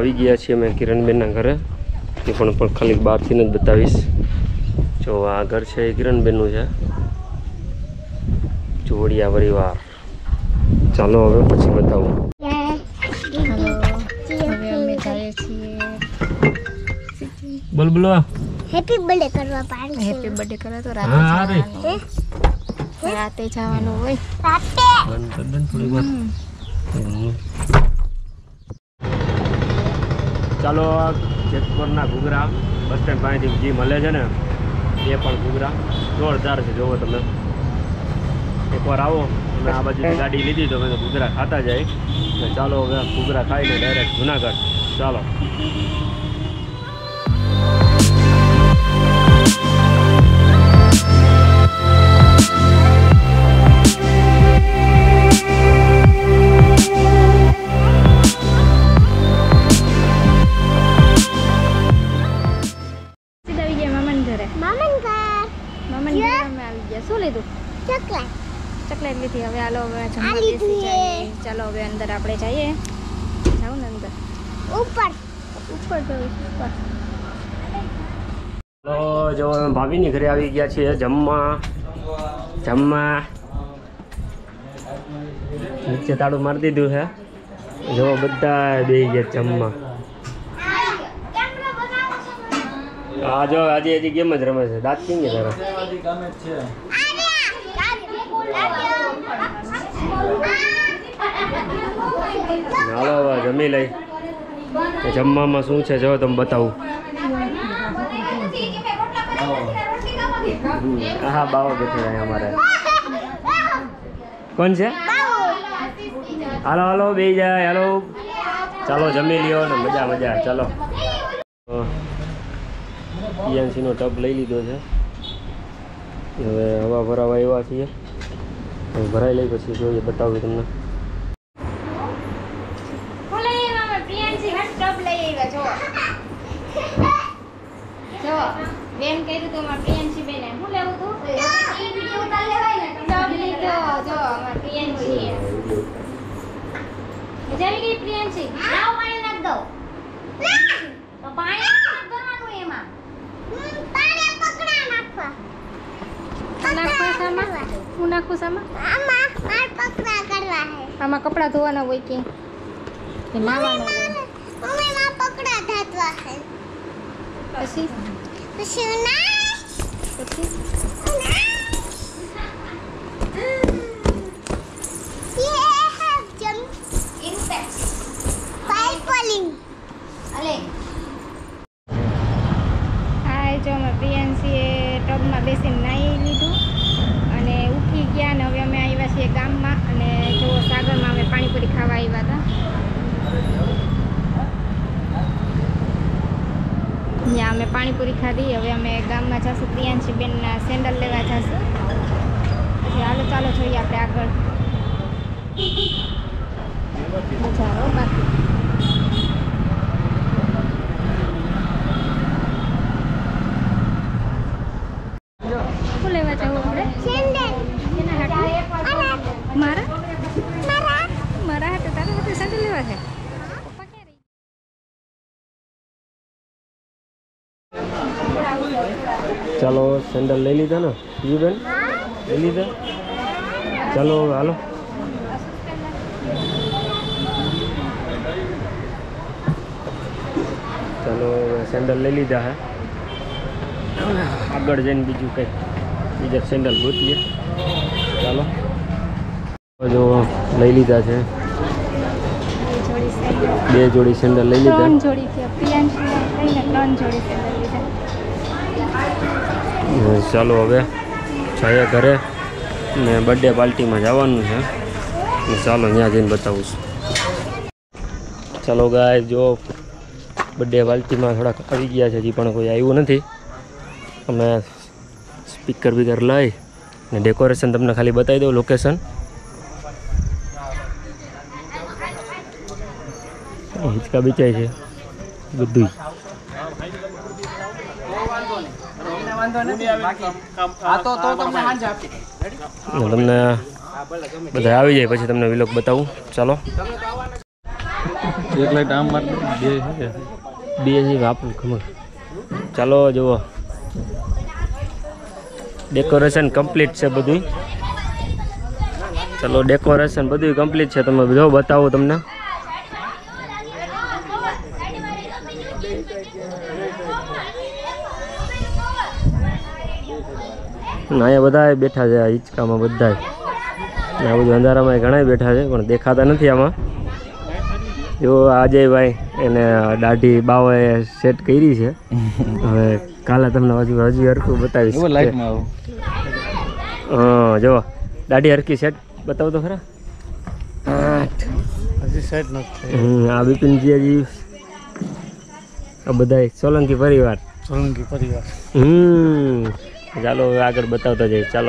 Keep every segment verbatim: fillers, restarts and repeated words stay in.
આવી ગયા છીએ અમે કિરણબેનના ઘરે, એ પણ પણ ખાલી બહારથી જ બતાવીશ। જો આ ઘર છે એ કિરણબેનનું છે, જોડિયા પરિવાર। ચાલો હવે પછી બતાવું। બોલ બોલો હેપી બર્થડે કરવા પાડી હેપી બર્થડે કરવા તો રાતે જવાનું રાતે જવાનું હોય રાતે બંધ થોડી વાર। ચાલો જેતપુરના ઘૂઘરા બસ સ્ટેન્ડ પાસેથી જે મળે છે ને એ પણ ઘૂઘરા જોરદાર છે। જોવો તમે એકવાર આવો અને આ બાજુ ગાડી લીધી તો અમે તો ઘૂઘરા ખાતા જાય। ચાલો હવે ઘૂઘરા ખાઈને ડાયરેક્ટ જુનાગઢ ચાલો। चॉकलेट ली थी हवे आलो हवे जमवा बेसी जाए। चलो हवे अंदर आपणे जाइए जाओ ने अंदर ऊपर ऊपर तो ऊपर तो जो भाभी ની ઘરે આવી ગયા છે જમવા જમવા। નીચે તાળું મારી દીધું છે, જો બધા બેસી ગયા જમવા। આ જો આજે હજી ગેમ જ રમે છે। દાંત કેમ તારા હાલો હવે જમી લઈ। જમવામાં શું છે જો તમે બતાવું। હા બાવા બેઠેલા અમારે કોણ છે? હાલો હાલો બે જાય હાલો ચાલો જમી લ્યો ને મજા મજા ચાલો। પીએનસીનો ટબ લઈ લીધો છે, હવે હવા ભરાવા આવ્યા છીએ। ભરાઈ લઈ પછી જોઈએ બતાવું તમને। બેન કીધું તો માર પીએનસી બેને હું લેવું તું ઈ વિડિયો ઉતાર લેવાય ને ટબ લીધો જો માર પીએનસી જલ્દી ગઈ પીએનસી લાવ પાણી નાખ દો તો પાણી નાખ કરવાનું એમાં પાણી પકડા નાખવા નાખવા સામા હું નાખું સામા આમાં માર પકડા કરવા હે આમાં કપડા ધોવાના હોય કે કે નાવાનું હોય મમ્મી માં પકડા ધાતવા હે પછી પછી ના પછી ये है जम इम्पैक्ट पाइपलिंग अले આ જો અમે પીએનસી એ ટબમાં બેસીને નાહી લીધું અને ઉઠી ગયા ને હવે અમે આવ્યા છીએ ગામમાં। અને જો સાગરમાં અમે પાણીપુરી ખાવા આવ્યા હતા, ત્યાં અમે પાણીપુરી ખાધી। હવે અમે ગામમાં જઈશું પ્રિયાંશી બેનના સેન્ડલ લેવા જઈશું। પછી હાલો ચાલો જોઈએ આપણે આગળ મજા આવો બાકી શું લેવા જવું આપણે? સેન્ડલ એના હાથે મારા મારા મારા હાથે તારા હાથે સેન્ડલ લેવા છે। ચાલો સેન્ડલ લઈ લીધા ને બેન લઈ લીધા। ચાલો હાલો ચાલો સેન્ડલ લઈ લીધા હે, આગળ જઈને બીજું કંઈક બીજા સેન્ડલ ગોતીએ। ચાલો જો લઈ લીધા છે બે જોડી સેન્ડલ લઈ લીધા। ત્રણ જોડી છે પ્રિયાંશી લઈને ત્રણ જોડી સેન્ડલ લીધા। ચાલો હવે જઈએ ઘરે ને બર્થડે પાર્ટીમાં જવાનું છે, ચાલો ત્યાં જઈને બતાવું છું। ચાલો ગાય જો બર્થડે પાર્ટીમાં થોડાક આવી ગયા છે, હજી પણ કોઈ આવ્યું નથી। અમે સ્પીકર બીકર લઈ ને ડેકોરેશન તમને ખાલી બતાવી દઉં લોકેશન। હિંચકા બીચાય છે બધું તમને બધા આવી જાય પછી તમને વિલોગ બતાવું। ચાલો એક લાઈટ આમ માર બે છે બે જી વાપરું ખબર. ચાલો જુઓ ડેકોરેશન કમ્પ્લીટ છે બધું. ચલો ડેકોરેશન બધું કમ્પ્લીટ છે. તમે જો બતાવો તમને. અહીંયા બધા બેઠા છે આ હિંચકામાં બધા. આ બધું અંધારામાં ઘણા બેઠા છે પણ દેખાતા નથી આમાં. જો અજયભાઈ એને દાઢી બાવાએ સેટ કરી છે. હવે કાલે તમને હજુ હજુ હરખું બતાવીશ. હા જો દાઢી હરખી સેટ બતાવો તો ખરા. હજી સેટ નથી. હમ આ બિપિનજી હજી આ બધા સોલંકી પરિવાર. સોલંકી પરિવાર. હમ ચાલો હવે આગળ બતાવતા જઈએ. ચાલો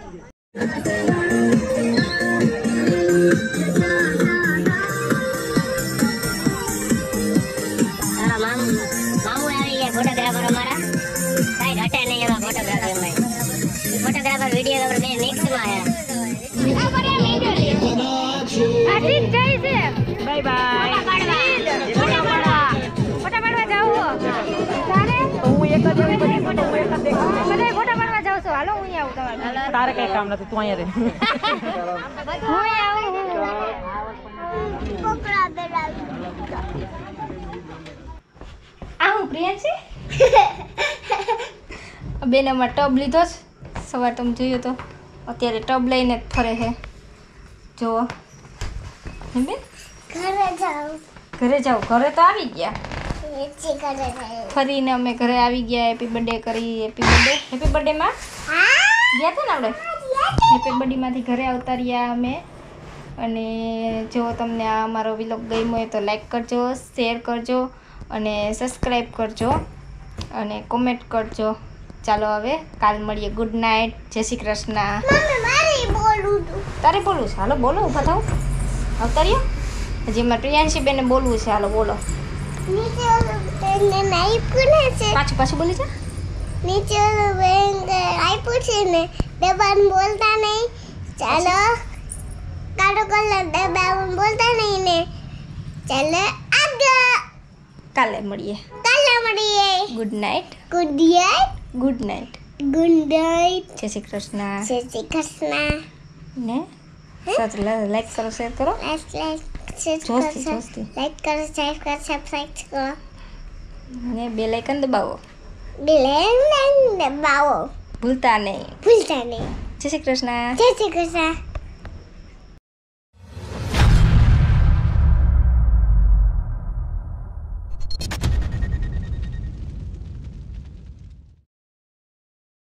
ફોટોગ્રાફર અમારા કઈ ઘટે નહીં એમાં. ફોટોગ્રાફર ફોટોગ્રાફર વિડીયોગ્રાફર બે મિક્સમાં આશીષ જય છે. Bye bye. ફોટા પાડવા ફોટા પાડવા જાવ તારે હું એક જ બધી ફોટો એક જ દેખ બધા ફોટા પાડવા જાવ છો. હાલો હું આવું તમારે. તારે કઈ કામ નથી તું અહીંયા રે. હું આવું કોકડા બેરાવી આ હું પ્રિયાંશી બેનામાં ટબ લીધો છે. સવાર તમે જોયું તો અત્યારે ટબ લઈને જ ફરે છે. જુઓ બેન ઘરે જાઓ ઘરે જાઓ. ઘરે તો આવી ગયા ફરીને અમે ઘરે આવી ગયા. હેપી બર્થડે કરી. હેપી બર્થડે હેપી બર્થડેમાં ગયા હતા ને આપણે. હેપી બર્થડેમાંથી ઘરે આવતા રહ્યા અમે. અને જો તમને આ અમારો વ્લોગ ગમ્યો હોય તો લાઈક કરજો, શેર કરજો અને સબસ્ક્રાઈબ કરજો અને કોમેન્ટ કરજો. ચાલો હવે કાલ મળીએ. Good night. જય શ્રી કૃષ્ણ. તારે બોલવું છે? હાલો બોલો. ઊભા થાવ. આવતા રહ્યો. હજી મારે પ્રિયાંશી બેને બોલવું છે. હાલો બોલો. પાછું પાછું બોલી છે. નીચે આપ્યું છે ને ડબ્બાને બોલતા નહીં. ચાલો કાઢો કલર ડબ્બાને બોલતા નહીં ને. ચાલો આગળ કાલે મળીએ. કાલે મળીએ. Good night. Good night. Good night. Good night. જય શ્રી કૃષ્ણ. જય શ્રી કૃષ્ણ. ને સચ લાઈક કરો, શેર કરો. લાઈક શેર કરો, લાઈક કરો, શેર કરો, સબસ્ક્રાઇબ કરો અને બેલ આઇકન દબાવો. બેલ આઇકન દબાવો. ભૂલતા નહીં. ભૂલતા નહીં. જય શ્રી કૃષ્ણ. જય શ્રી કૃષ્ણ.